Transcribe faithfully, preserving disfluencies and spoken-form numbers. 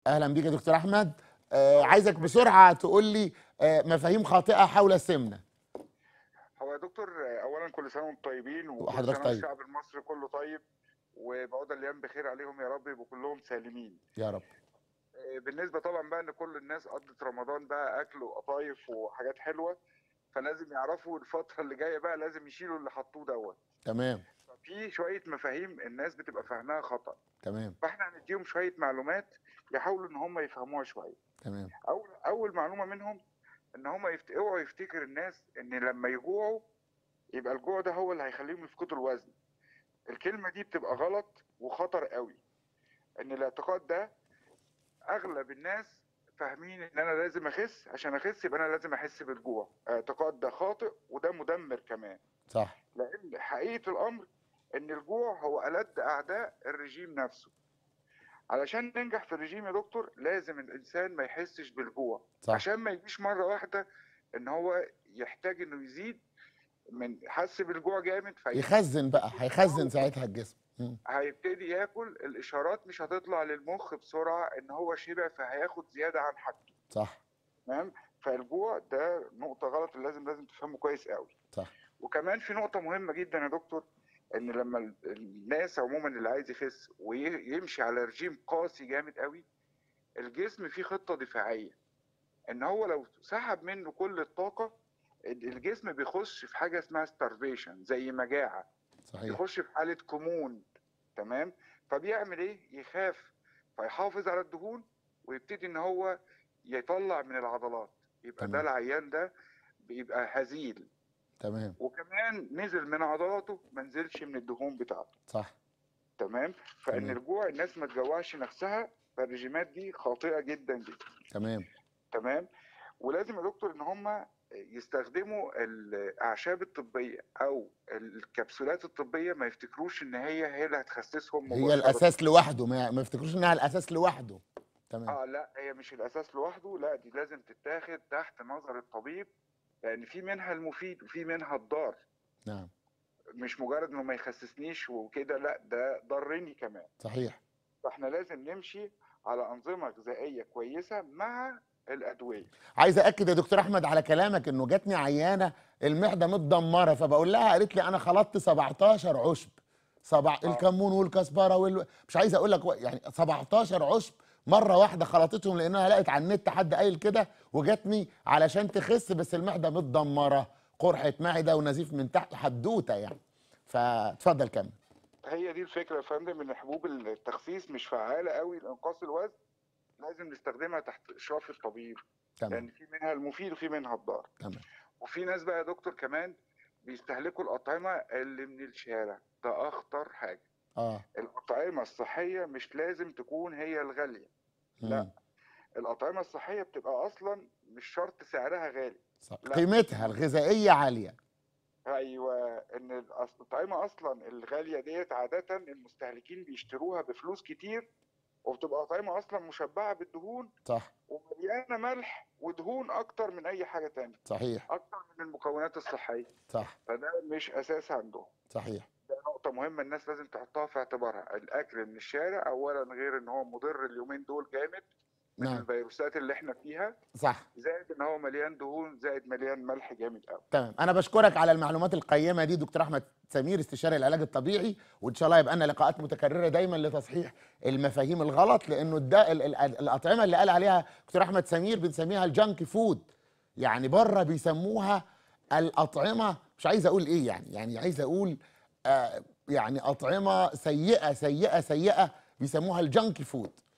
اهلا بيك يا دكتور احمد. آه عايزك بسرعه تقول لي آه مفاهيم خاطئه حول السمنه. هو يا دكتور، اولا كل سنه وانتم طيبين، وكل وحضرتك سنه طيب. والشعب المصري كله طيب، وبعود الايام بخير عليهم يا رب، يبقوا كلهم سالمين. يا رب. آه، بالنسبه طبعا بقى ان كل الناس قضت رمضان بقى اكل وقطايف وحاجات حلوه، فلازم يعرفوا الفتره اللي جايه بقى لازم يشيلوا اللي حطوه دوت. تمام. في شويه مفاهيم الناس بتبقى فاهماها خطا، تمام. فاحنا هنديهم شويه معلومات يحاولوا ان هم يفهموها شويه. تمام. اول اول معلومه منهم ان هم يفت... اوعوا يفتكر الناس ان لما يجوعوا يبقى الجوع ده هو اللي هيخليهم يفقدوا الوزن. الكلمة دي بتبقى غلط وخطر قوي. ان الاعتقاد ده اغلب الناس فاهمين ان انا لازم اخس، عشان اخس يبقى انا لازم احس بالجوع. اعتقاد ده خاطئ وده مدمر كمان. صح. لان حقيقة الامر ان الجوع هو ألد اعداء الرجيم نفسه. علشان ننجح في الرجيم يا دكتور لازم الانسان ما يحسش بالجوع، صح. عشان ما يجيش مرة واحدة ان هو يحتاج انه يزيد من حس بالجوع جامد يخزن بقى، فيبتدي هيخزن ياكل. ساعتها الجسم. مم. هيبتدي ياكل، الاشارات مش هتطلع للمخ بسرعه ان هو شبع فهياخد زياده عن حاجته. صح. تمام. فالجوع ده نقطه غلط، لازم لازم تفهمه كويس قوي. صح. وكمان في نقطه مهمه جدا يا دكتور، ان لما ال- الناس عموما اللي عايز يخس ويمشي على رجيم قاسي جامد قوي، الجسم فيه خطه دفاعيه، ان هو لو سحب منه كل الطاقه الجسم بيخش في حاجه اسمها starvation زي مجاعه، صحيح. يخش في حاله كمون. تمام. فبيعمل ايه؟ يخاف، فيحافظ على الدهون ويبتدي ان هو يطلع من العضلات، يبقى ده تمام. العيان ده بيبقى هزيل. تمام. وكمان نزل من عضلاته ما نزلش من الدهون بتاعته. صح. تمام. فان تمام. الجوع الناس ما تجوعش نفسها، فالرجيمات دي خاطئه جدا جدا. تمام. تمام. ولازم يا دكتور ان هم يستخدموا الاعشاب الطبيه او الكبسولات الطبيه، ما يفتكروش ان هي هي اللي هتخسسهم هي مباشره. الاساس لوحده، ما ما يفتكروش انها الاساس لوحده. تمام. اه لا، هي مش الاساس لوحده، لا دي لازم تتاخد تحت نظر الطبيب، لان في منها المفيد وفي منها الضار. نعم. مش مجرد انه ما يخسسنيش وكده، لا ده ضرني كمان. صحيح. فاحنا لازم نمشي على انظمه غذائيه كويسه مع الادويه. عايز اكد يا دكتور احمد على كلامك انه جاتني عيانه المعده متدمره، فبقول لها، قالت لي انا خلطت سبعتاشر عشب، سبع اه الكمون والكزبره وال... مش عايز اقول لك و- يعني سبعتاشر عشب مره واحده خلطتهم، لانها لقت على النت حد قايل كده، وجاتني علشان تخس بس المعده متدمره، قرحه معده ونزيف من تحت، حدوته يعني. فاتفضل كمل. هي دي الفكره يا فندم، ان حبوب التخسيس مش فعاله قوي لانقاص الوزن، لازم نستخدمها تحت اشراف الطبيب، تمام. لان في منها المفيد وفي منها الضار. تمام. وفي ناس بقى يا دكتور كمان بيستهلكوا الأطعمة اللي من الشارع، ده أخطر حاجة. اه. الأطعمة الصحية مش لازم تكون هي الغالية، لا. امم. الأطعمة الصحية بتبقى أصلا مش شرط سعرها غالي، لا. قيمتها الغذائيه عاليه. أيوة، إن الأص- الأطعمة أصلا الغالية ديت عادة المستهلكين بيشتروها بفلوس كتير، وبتبقى أطعمة أصلا مشبعة بالدهون صح. ومليانة ملح ودهون أكتر من أي حاجة تانية، صحيح. أكتر من المكونات الصحية. صح. فده مش أساس عندهم. صحيح. ده نقطة مهمة الناس لازم تحطها في اعتبارها. الأكل من الشارع أولا غير إن هو مضر اليومين دول جامد من نعم. الفيروسات اللي إحنا فيها، صح. زائد إن هو مليان دهون، زائد مليان ملح جامد أوي. تمام. انا بشكرك على المعلومات القيمه دي دكتور احمد سمير، استشاري العلاج الطبيعي، وان شاء الله يبقى لنا لقاءات متكرره دايما لتصحيح المفاهيم الغلط، لانه ده ال- ال- الاطعمه اللي قال عليها دكتور احمد سمير بنسميها الجانك فود، يعني بره بيسموها الاطعمه، مش عايز اقول ايه يعني، يعني عايز اقول آه يعني اطعمه سيئه سيئه سيئه، بيسموها الجانك فود.